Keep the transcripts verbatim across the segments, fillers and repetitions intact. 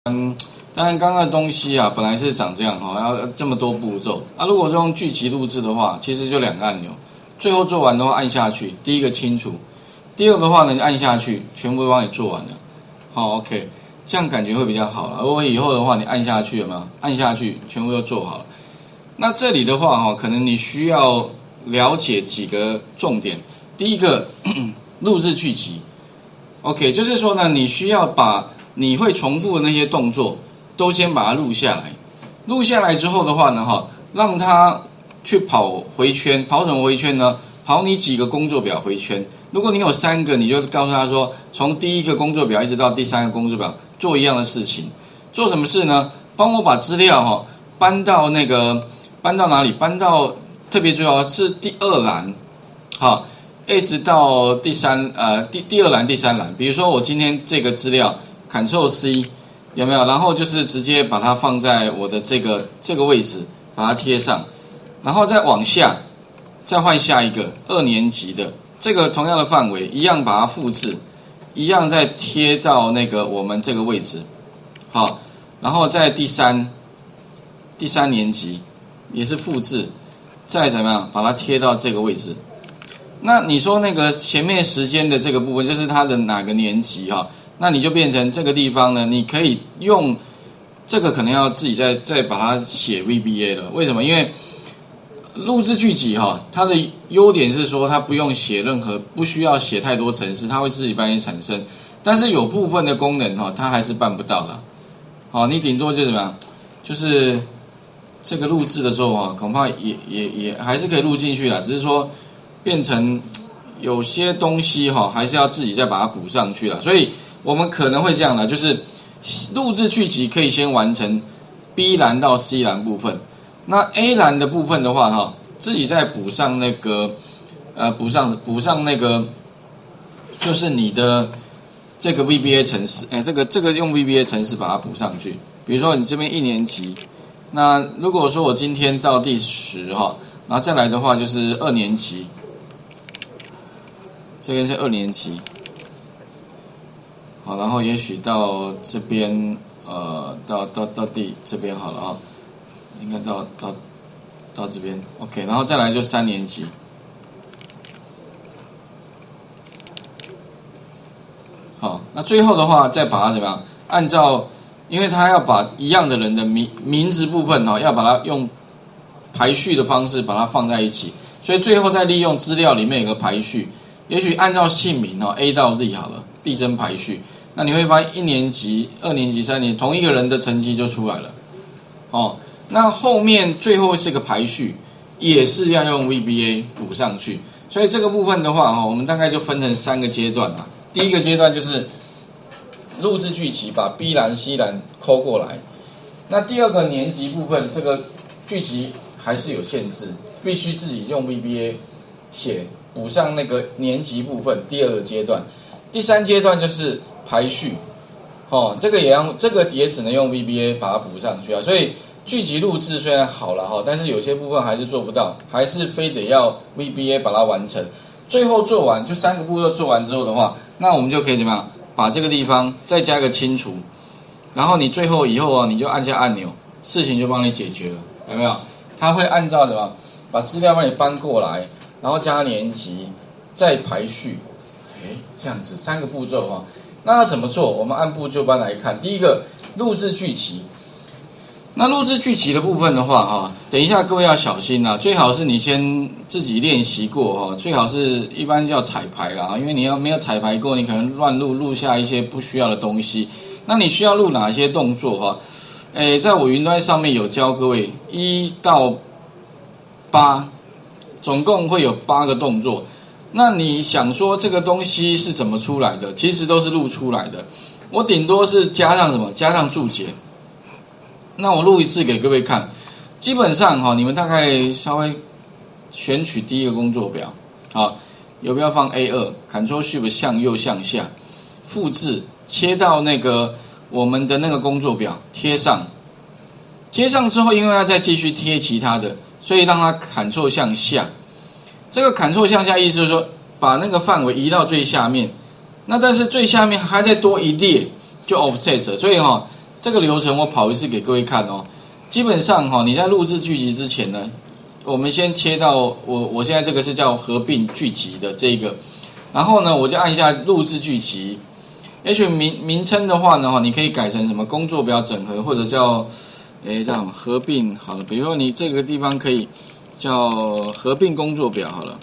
嗯，当然刚刚的东西啊，本来是长这样哈，要这么多步骤。啊，如果是用剧集录制的话，其实就两个按钮，最后做完的话按下去，第一个清除，第二个的话呢，按下去，全部都帮你做完了。好 ，OK， 这样感觉会比较好了。如果以后的话，你按下去有没有？按下去，全部都做好了。那这里的话哈，可能你需要了解几个重点。第一个，录制剧集 ，OK， 就是说呢，你需要把你会重复的那些动作都先把它录下来，录下来之后的话呢，哈，让它去跑回圈，跑什么回圈呢？跑你几个工作表回圈。如果你有三个，你就告诉他说，从第一个工作表一直到第三个工作表做一样的事情。做什么事呢？帮我把资料哈搬到那个搬到哪里？搬到特别重要是第二栏，好，一直到第三呃第第二栏第三栏。比如说我今天这个资料。Ctrl C 有没有？然后就是直接把它放在我的这个这个位置，把它贴上，然后再往下，再换下一个二年级的这个同样的范围，一样把它复制，一样再贴到那个我们这个位置，好，然后在第三第三年级也是复制，再怎么样把它贴到这个位置。那你说那个前面时间的这个部分，就是它的哪个年级哈？那你就变成这个地方呢，你可以用这个可能要自己再再把它写 V B A 了。为什么？因为录制剧集哈，它的优点是说它不用写任何，不需要写太多程式，它会自己帮你产生。但是有部分的功能哈，它还是办不到的。好，你顶多就怎么样？就是这个录制的时候啊，恐怕也也也还是可以录进去啦，只是说变成有些东西哈，还是要自己再把它补上去了。所以我们可能会这样的，就是录制剧集可以先完成 B 栏到 C 栏部分，那 A 栏的部分的话，哈，自己再补上那个，呃，补上补上那个，就是你的这个 V B A 程式，哎，这个这个用 V B A 程式把它补上去。比如说你这边一年级，那如果说我今天到第十哈，然后再来的话就是二年级，这边是二年级。好，然后也许到这边，呃，到到到第这边好了啊，应该到到到这边 ，OK， 然后再来就三年级，好，那最后的话再把它怎么样？按照，因为他要把一样的人的名名字部分哈，要把它用排序的方式把它放在一起，所以最后再利用资料里面有个排序，也许按照姓名哈 A 到 Z 好了，递增排序。那你会发现一年级、二年级、三年级同一个人的成绩就出来了，哦。那后面最后是个排序，也是要用 V B A 补上去。所以这个部分的话，哈，我们大概就分成三个阶段啊。第一个阶段就是录制剧集，把 B 栏、C 栏抠过来。那第二个年级部分，这个剧集还是有限制，必须自己用 V B A 写补上那个年级部分。第二个阶段，第三阶段就是排序，哦，这个也要，这个也只能用 V B A 把它补上去啊。所以剧集录制虽然好了哈，但是有些部分还是做不到，还是非得要 V B A 把它完成。最后做完，就三个步骤做完之后的话，那我们就可以怎么样？把这个地方再加个清除，然后你最后以后啊，你就按下按钮，事情就帮你解决了，有没有？它会按照什么？把资料帮你搬过来，然后加年级，再排序，哎，这样子三个步骤哈。那要怎么做？我们按部就班来看。第一个，录制剧集。那录制剧集的部分的话，哈，等一下各位要小心啊，最好是你先自己练习过哈，最好是一般叫彩排啦，因为你要没有彩排过，你可能乱录，录下一些不需要的东西。那你需要录哪些动作哈？诶，在我云端上面有教各位一到八，总共会有八个动作。那你想说这个东西是怎么出来的？其实都是录出来的，我顶多是加上什么？加上注解。那我录一次给各位看，基本上哈，你们大概稍微选取第一个工作表，啊，有没有放 A 二 Ctrl Shift 向右向下，复制切到那个我们的那个工作表，贴上，贴上之后，因为要再继续贴其他的，所以让它 Ctrl 向下。这个 Ctrl 向下意思就是说，把那个范围移到最下面。那但是最下面还再多一列，就 offset，所以哈、哦， 这个流程我跑一次给各位看哦。基本上哈、哦，你在录制剧集之前呢，我们先切到我我现在这个是叫合并剧集的这个，然后呢，我就按一下录制剧集。也许名名称的话呢，哈，你可以改成什么工作表整合，或者叫诶叫什么合并好了。比如说你这个地方可以叫合并工作表好了。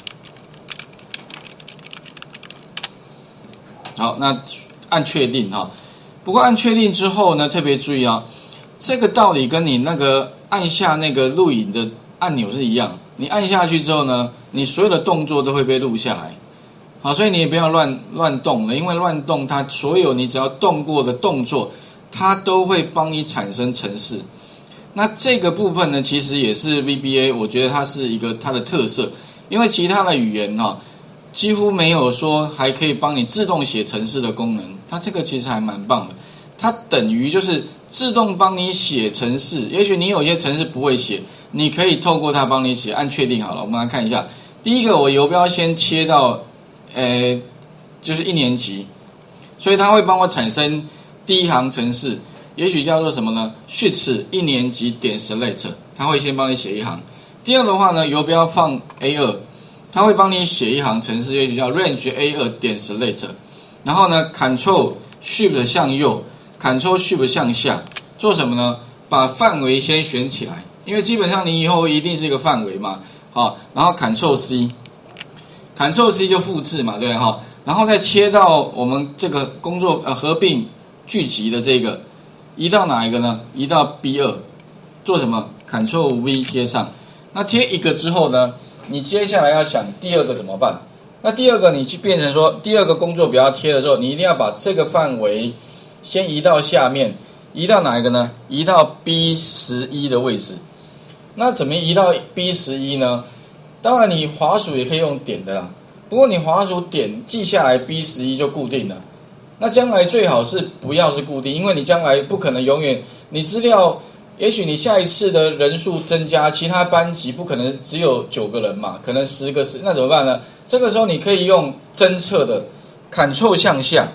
好，那按确定哈。不过按确定之后呢，特别注意啊，这个道理跟你那个按下那个录影的按钮是一样。你按下去之后呢，你所有的动作都会被录下来。好，所以你也不要乱乱动了，因为乱动它所有你只要动过的动作，它都会帮你产生程式。那这个部分呢，其实也是 V B A， 我觉得它是一个它的特色，因为其他的语言哈。几乎没有说还可以帮你自动写程式的功能，它这个其实还蛮棒的。它等于就是自动帮你写程式，也许你有些程式不会写，你可以透过它帮你写。按确定好了，我们来看一下。第一个，我游标先切到，呃，就是一年级，所以它会帮我产生第一行程式，也许叫做什么呢 ？Sheets 一年级点 select， 它会先帮你写一行。第二的话呢，游标放 A 二。它会帮你写一行程式，也许叫 range A 二点 select， 然后呢 Control Shift 向右 ，Control Shift 向下，做什么呢？把范围先选起来，因为基本上你以后一定是一个范围嘛，好，然后 Control C，Control C 就复制嘛，对不对哈？然后再切到我们这个工作呃合并剧集的这个，移到哪一个呢？移到 B 二，做什么 ？Control V 贴上，那贴一个之后呢？你接下来要想第二个怎么办？那第二个你去变成说，第二个工作表要贴的时候，你一定要把这个范围先移到下面，移到哪一个呢？移到 B 十一 的位置。那怎么移到 B 十一 呢？当然你滑鼠也可以用点的啦，不过你滑鼠点记下来 B 十一 就固定了。那将来最好是不要是固定，因为你将来不可能永远你资料。也许你下一次的人数增加，其他班级不可能只有九个人嘛，可能十个十，那怎么办呢？这个时候你可以用侦测的 Ctrl 向下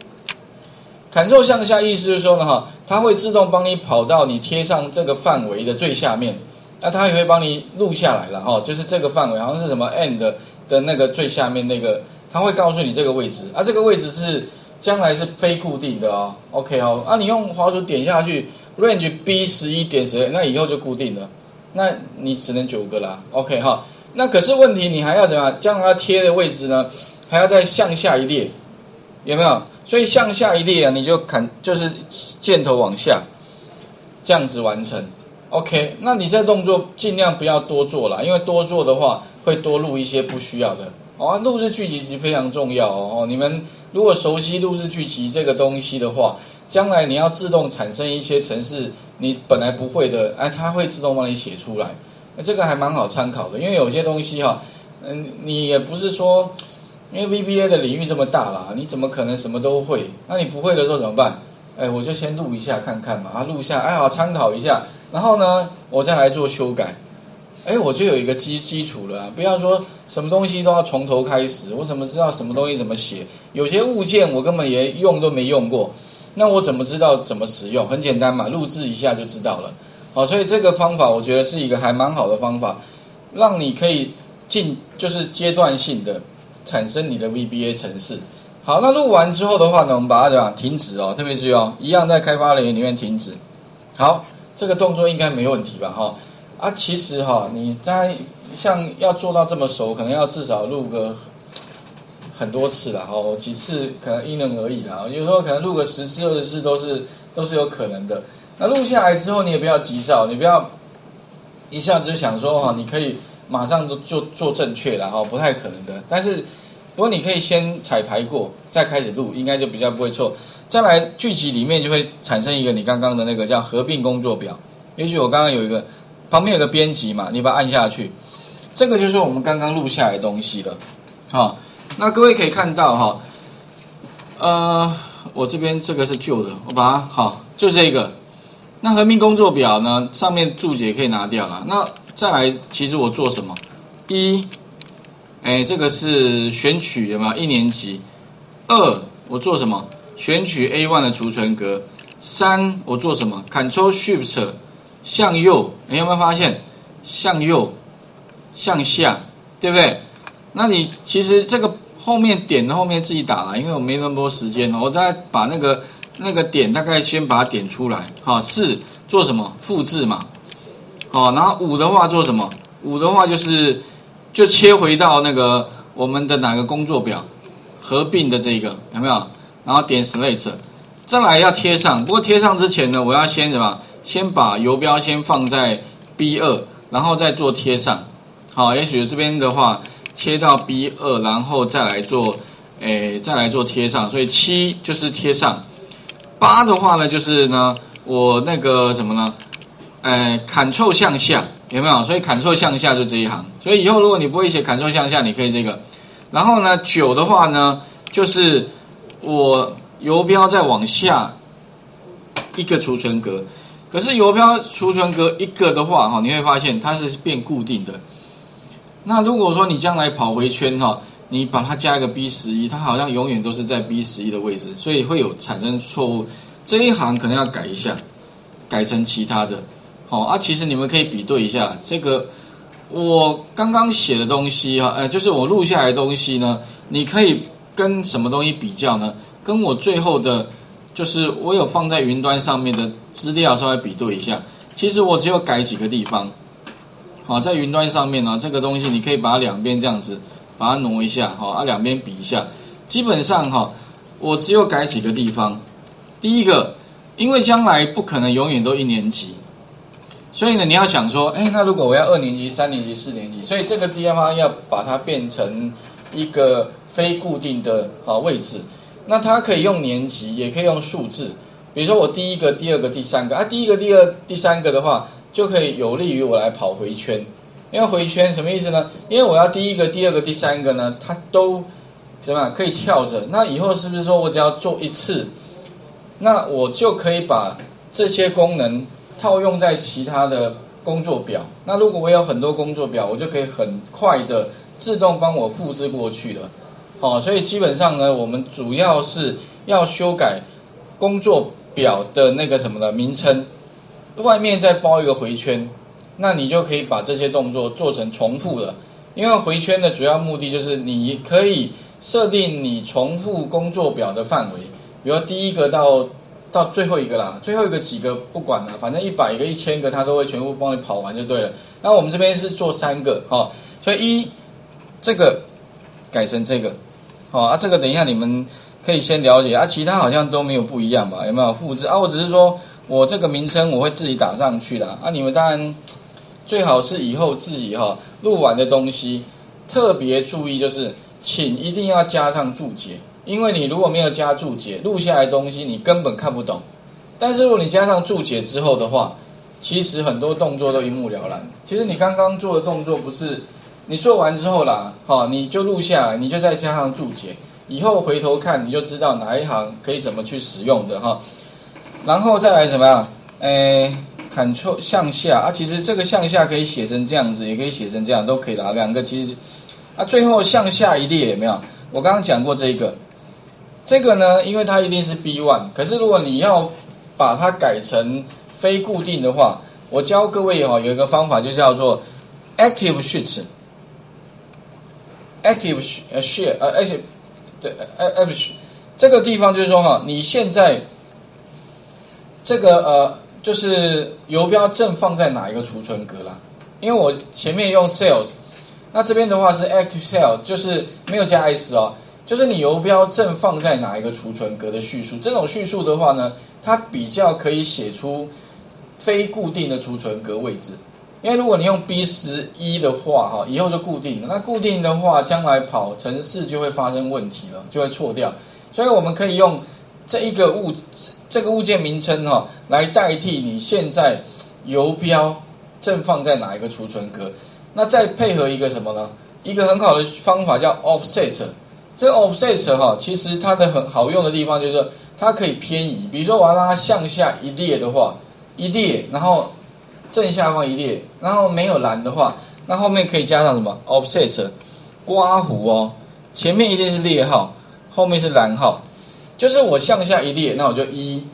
，Ctrl 向下意思就是说呢，哈，它会自动帮你跑到你贴上这个范围的最下面，那它也会帮你录下来了哈，就是这个范围好像是什么 end 的那个最下面那个，它会告诉你这个位置，啊，这个位置是将来是非固定的哦 ，OK 哦，啊，你用滑鼠点下去。range B 十一点十，那以后就固定了，那你只能九个啦 ，OK 哈。那可是问题，你还要怎么样？将它贴的位置呢，还要再向下一列，有没有？所以向下一列啊，你就砍，就是箭头往下，这样子完成 ，OK。那你这动作尽量不要多做啦，因为多做的话会多录一些不需要的。哦，录制剧集其实非常重要哦。你们如果熟悉录制剧集这个东西的话，将来你要自动产生一些程式，你本来不会的，哎，它会自动帮你写出来。这个还蛮好参考的，因为有些东西哈，嗯，你也不是说，因为 V B A 的领域这么大啦，你怎么可能什么都会？那你不会的时候怎么办？哎，我就先录一下看看嘛，啊，录下，哎，好参考一下，然后呢，我再来做修改。哎，我就有一个基基础了啊！不要说什么东西都要从头开始，我怎么知道什么东西怎么写？有些物件我根本也用都没用过，那我怎么知道怎么使用？很简单嘛，录制一下就知道了。好，所以这个方法我觉得是一个还蛮好的方法，让你可以进就是阶段性的产生你的 V B A 程式。好，那录完之后的话呢，我们把它怎样停止哦，特别注意哦，一样在开发人员里面停止。好，这个动作应该没问题吧？哈。啊，其实哈，你在像要做到这么熟，可能要至少录个很多次啦，哦，几次可能因人而异啦。有时候可能录个十次、二十次都是都是有可能的。那录下来之后，你也不要急躁，你不要一下子就想说哈，你可以马上就做做正确了哈，不太可能的。但是不过你可以先彩排过，再开始录，应该就比较不会错。再来剧集里面就会产生一个你刚刚的那个叫合并工作表，也许我刚刚有一个。旁边有个编辑嘛，你把它按下去，这个就是我们刚刚录下来的东西了。好，那各位可以看到哈，呃，我这边这个是旧的，我把它好，就这个。那合并工作表呢，上面注解可以拿掉了。那再来，其实我做什么？一，哎，这个是选取有没有一年级？二，我做什么？选取 A 一 的储存格。 三我做什么 ？Ctrl Shift 向右，你有没有发现向右、向下，对不对？那你其实这个后面点的后面自己打了，因为我没那么多时间，我再把那个那个点大概先把它点出来。好，四做什么？复制嘛。好，然后五的话做什么？五的话就是就切回到那个我们的哪个工作表合并的这个有没有？然后点 Select。再来要贴上，不过贴上之前呢，我要先什么？先把游标先放在 B 二，然后再做贴上。好，也许这边的话切到 B 二，然后再来做，诶，再来做贴上。所以七就是贴上，八的话呢，就是呢，我那个什么呢？诶 ，Ctrl 向下有没有？所以 Ctrl 向下就这一行。所以以后如果你不会写 Ctrl 向下，你可以这个。然后呢，九的话呢，就是我游标再往下一个储存格，可是游标储存格一个的话，哈，你会发现它是变固定的。那如果说你将来跑回圈哈，你把它加一个 B 十一，它好像永远都是在 B 十一的位置，所以会有产生错误。这一行可能要改一下，改成其他的。好啊，其实你们可以比对一下这个我刚刚写的东西哈，呃，就是我录下来的东西呢，你可以跟什么东西比较呢？跟我最后的，就是我有放在云端上面的资料稍微比对一下。其实我只有改几个地方，好，在云端上面呢，这个东西你可以把它两边这样子把它挪一下，好，啊两边比一下。基本上哈，我只有改几个地方。第一个，因为将来不可能永远都一年级，所以呢，你要想说，哎，那如果我要二年级、三年级、四年级，所以这个地方要把它变成一个非固定的啊位置。那它可以用年级，也可以用数字。比如说我第一个、第二个、第三个啊，第一个、第二、第三个的话，就可以有利于我来跑回圈。因为回圈什么意思呢？因为我要第一个、第二个、第三个呢，它都怎么样可以跳着。那以后是不是说我只要做一次，那我就可以把这些功能套用在其他的工作表？那如果我有很多工作表，我就可以很快的自动帮我复制过去了。好，所以基本上呢，我们主要是要修改工作表的那个什么的名称，外面再包一个回圈，那你就可以把这些动作做成重复了。因为回圈的主要目的就是你可以设定你重复工作表的范围，比如第一个到到最后一个啦，最后一个几个不管啦，反正一百个、一千个它都会全部帮你跑完就对了。那我们这边是做三个，哦，所以一这个改成这个。好啊，这个等一下你们可以先了解啊，其他好像都没有不一样吧？有没有复制啊？我只是说我这个名称我会自己打上去的啊，你们当然最好是以后自己哈、哦、录完的东西特别注意，就是请一定要加上注解，因为你如果没有加注解，录下来的东西你根本看不懂。但是如果你加上注解之后的话，其实很多动作都一目了然。其实你刚刚做的动作不是。你做完之后啦，好，你就录下来，你就再加上注解，以后回头看你就知道哪一行可以怎么去使用的哈。然后再来怎么样？诶 ，Ctrl 向下啊，其实这个向下可以写成这样子，也可以写成这样，都可以啦。两个其实啊，最后向下一列有没有？我刚刚讲过这个，这个呢，因为它一定是 B 一， 可是如果你要把它改成非固定的话，我教各位哈、哦、有一个方法就叫做 Active Sheet。Active share 呃 active 对 active 这个地方就是说哈，你现在这个呃就是游标正放在哪一个储存格啦？因为我前面用 sales， 那这边的话是 active cell， 就是没有加 s 哦，就是你游标正放在哪一个储存格的叙述。这种叙述的话呢，它比较可以写出非固定的储存格位置。因为如果你用 B 十一 的话，哈，以后就固定了。那固定的话，将来跑程式就会发生问题了，就会错掉。所以我们可以用这一个物这个物件名称哈，来代替你现在游标正放在哪一个储存格。那再配合一个什么呢？一个很好的方法叫 offset。这个 offset 哈，其实它的很好用的地方就是说，它可以偏移。比如说我要让它向下一列的话，一列，然后正下方一列，然后没有蓝的话，那后面可以加上什么 offset 刮弧哦，前面一定是列号，后面是蓝号，就是我向下一列，那我就一，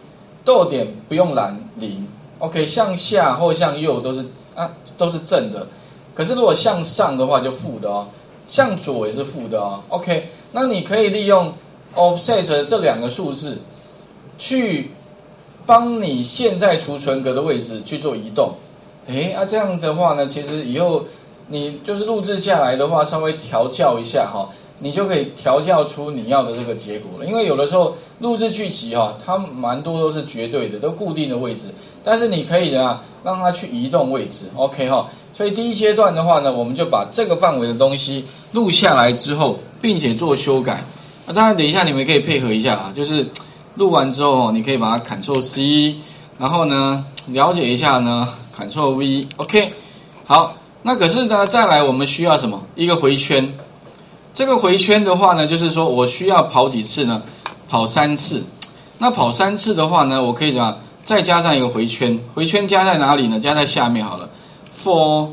逗点不用蓝零 ，OK， 向下或向右都是啊都是正的，可是如果向上的话就负的哦，向左也是负的哦 ，OK， 那你可以利用 offset 这两个数字去帮你现在储存格的位置去做移动，诶，啊这样的话呢，其实以后你就是录制下来的话，稍微调校一下哈、哦，你就可以调校出你要的这个结果了。因为有的时候录制剧集哈、哦，它蛮多都是绝对的，都固定的位置，但是你可以怎样让它去移动位置 ，OK 哈、哦。所以第一阶段的话呢，我们就把这个范围的东西录下来之后，并且做修改。那、啊、当然，等一下你们可以配合一下啦，就是录完之后，你可以把它 Ctrl C， 然后呢了解一下呢 Ctrl V，OK， 好。那可是呢，再来我们需要什么？一个回圈。这个回圈的话呢，就是说我需要跑几次呢？跑三次。那跑三次的话呢，我可以怎么样？再加上一个回圈。回圈加在哪里呢？加在下面好了。For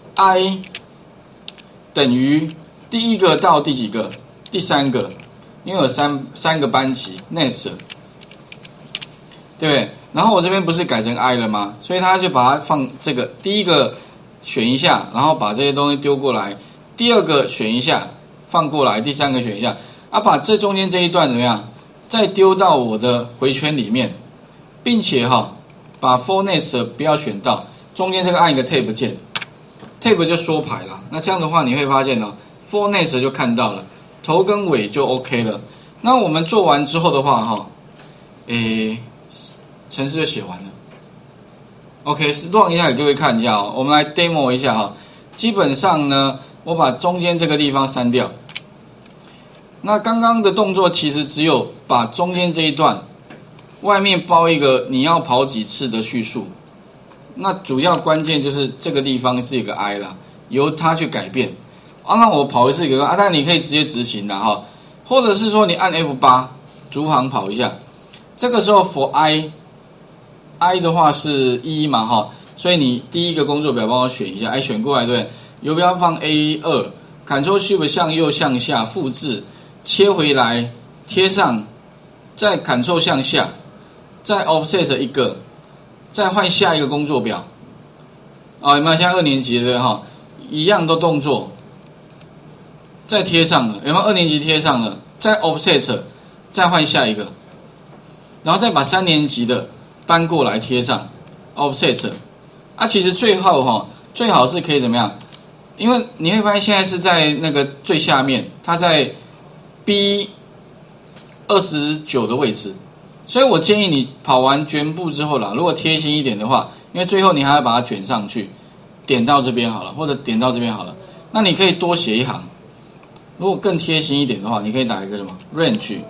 i 等于第一个到第几个？第三个，因为有三三个班级 ，next， 对不对？然后我这边不是改成 i 了吗？所以他就把它放这个第一个。选一下，然后把这些东西丢过来。第二个选一下，放过来。第三个选一下，啊，把这中间这一段怎么样？再丢到我的回圈里面，并且哈、哦，把 for next 不要选到中间这个按一个 tab 键 ，tab 就缩排了。那这样的话你会发现呢、哦、，for next 就看到了，头跟尾就 OK 了。那我们做完之后的话哈、哦，诶，程式就写完了。OK， run 一下给各位看一下哦，我们来 demo 一下哈、哦。基本上呢，我把中间这个地方删掉。那刚刚的动作其实只有把中间这一段外面包一个你要跑几次的叙述。那主要关键就是这个地方是一个 i 啦，由它去改变。啊，那我跑一次给啊，但你可以直接执行的哈、哦，或者是说你按 F 八 逐行跑一下。这个时候 for i。I 的话是一嘛哈，所以你第一个工作表帮我选一下，哎选过来对不对？游标放 A 二 ，Ctrl Shift 向右向下复制，切回来贴上，再 Ctrl 向下，再 Offset 一个，再换下一个工作表。啊，有没有像二年级的哈，一样的动作，再贴上了，有没有二年级贴上了？再 Offset， 再换下一个，然后再把三年级的。搬过来贴上 offset， 啊，其实最后哈、哦，最好是可以怎么样？因为你会发现现在是在那个最下面，它在 B 二十九的位置，所以我建议你跑完全部之后啦，如果贴心一点的话，因为最后你还要把它卷上去，点到这边好了，或者点到这边好了，那你可以多写一行。如果更贴心一点的话，你可以打一个什么 range，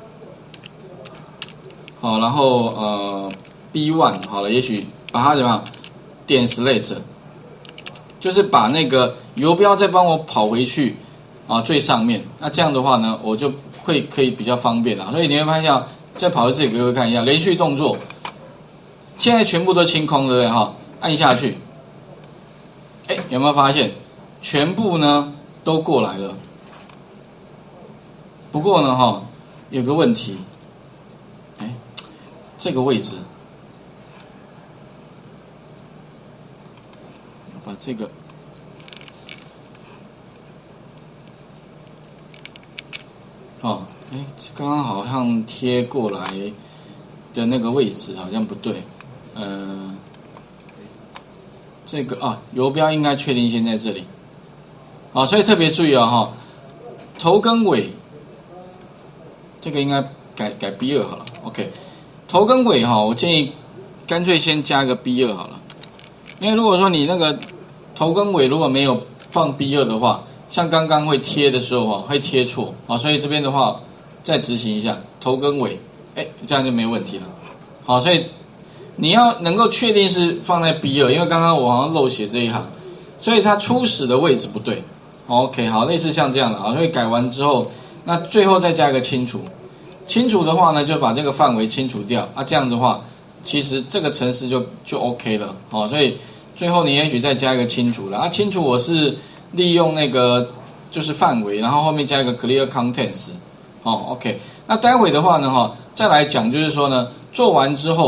好，然后呃。B 一 好了，也许把它怎么样点 select， 就是把那个游标再帮我跑回去啊最上面。那这样的话呢，我就会可以比较方便啦。所以你会发现，再跑一次给各位看一下连续动作，现在全部都清空了，对不对哈？按下去，哎，有没有发现全部呢都过来了？不过呢哈，有个问题，哎，这个位置。把这个，哦，哎，刚刚好像贴过来的那个位置好像不对，呃，这个啊，游标应该确定先在这里，好，所以特别注意啊哈，头跟尾，这个应该改改 B 二 好了 ，OK， 头跟尾哈，我建议干脆先加个 B 二 好了，因为如果说你那个头跟尾如果没有放 B 二 的话，像刚刚会贴的时候啊，会贴错啊，所以这边的话再执行一下头跟尾，哎，这样就没问题了。好，所以你要能够确定是放在 B 二，因为刚刚我好像漏写这一行，所以它初始的位置不对。OK， 好，类似像这样的啊，所以改完之后，那最后再加一个清除，清除的话呢，就把这个范围清除掉啊，这样的话，其实这个程式就就 OK 了。好，所以。最后你也许再加一个清除了啊，清除我是利用那个就是范围，然后后面加一个 clear contents， 哦 ，OK， 那待会的话呢哈，再来讲就是说呢，做完之后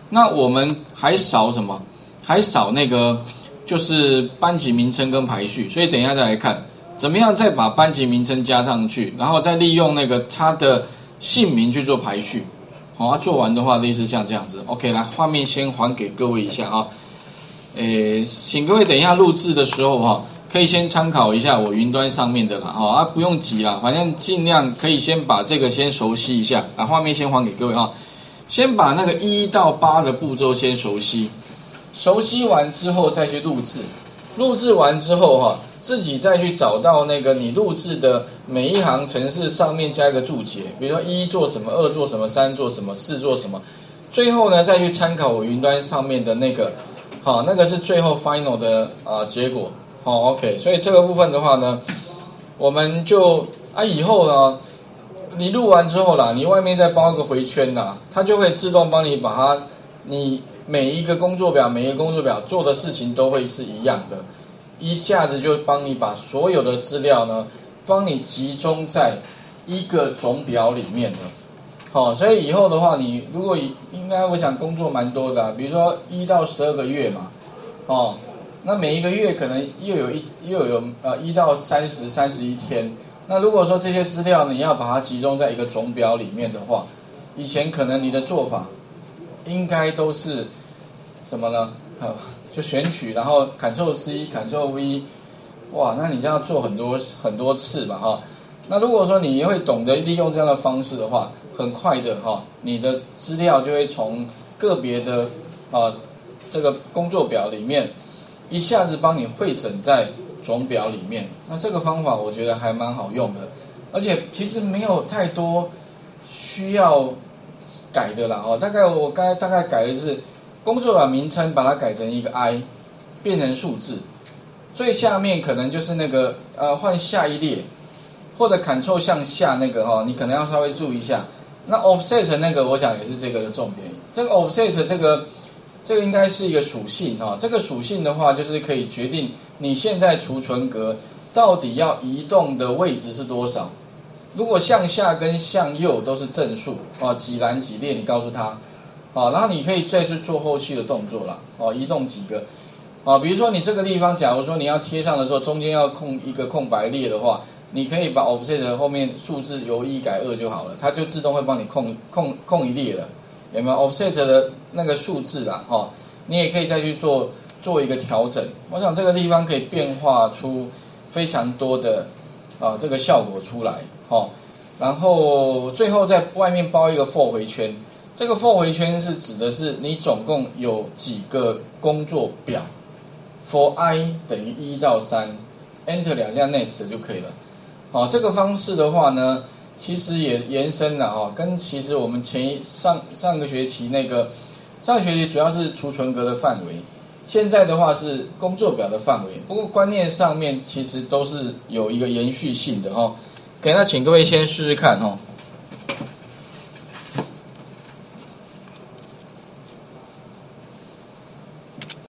那我们还少什么？还少那个就是班级名称跟排序，所以等一下再来看怎么样再把班级名称加上去，然后再利用那个他的姓名去做排序。好、啊，做完的话类似像这样子。OK， 来，画面先还给各位一下啊。诶，请各位等一下录制的时候哈、啊，可以先参考一下我云端上面的啦，哈啊，不用急啦，反正尽量可以先把这个先熟悉一下。啊，画面先还给各位啊，先把那个一到八的步骤先熟悉，熟悉完之后再去录制，录制完之后哈、啊，自己再去找到那个你录制的每一行程式上面加一个注解，比如说一做什么，二做什么，三做什么，四做什么，最后呢再去参考我云端上面的那个。好，那个是最后 final 的啊、呃、结果。好 ，OK， 所以这个部分的话呢，我们就啊以后呢，你录完之后啦，你外面再包一个回圈啦，它就会自动帮你把它，你每一个工作表，每一个工作表做的事情都会是一样的，一下子就帮你把所有的资料呢，帮你集中在一个总表里面了。好、哦，所以以后的话，你如果应该我想工作蛮多的、啊，比如说一到十二个月嘛，哦，那每一个月可能又有一又有呃一到三十三十一天。那如果说这些资料你要把它集中在一个总表里面的话，以前可能你的做法应该都是什么呢？呃、就选取，然后 Ctrl C、Ctrl V， 哇，那你这样做很多很多次吧，哈、哦。那如果说你会懂得利用这样的方式的话，很快的哈，你的资料就会从个别的啊这个工作表里面一下子帮你汇整在总表里面。那这个方法我觉得还蛮好用的，而且其实没有太多需要改的啦哦。大概我刚才大概改的是工作表名称，把它改成一个 I， 变成数字，最下面可能就是那个呃换下一列。或者 Ctrl 向下那个哈、哦，你可能要稍微注意一下。那 Offset 那个，我想也是这个的重点。这个 Offset 这个，这个应该是一个属性哈、哦。这个属性的话，就是可以决定你现在储存格到底要移动的位置是多少。如果向下跟向右都是正数啊，几栏几列，你告诉他啊，然后你可以再去做后续的动作啦。哦，移动几个啊，比如说你这个地方，假如说你要贴上的时候，中间要空一个空白列的话。你可以把 offset 后面数字由一改二就好了，它就自动会帮你空空空一列了，有没有 offset 的那个数字啦？哈，你也可以再去做做一个调整。我想这个地方可以变化出非常多的啊这个效果出来，哈。然后最后在外面包一个 for 回圈，这个 for 回圈是指的是你总共有几个工作表 ，for i 等于一到三 ，enter 两下 next 就可以了。哦，这个方式的话呢，其实也延伸了哦，跟其实我们前一上上个学期那个上个学期主要是储存格的范围，现在的话是工作表的范围。不过观念上面其实都是有一个延续性的哦。OK，那请各位先试试看哦。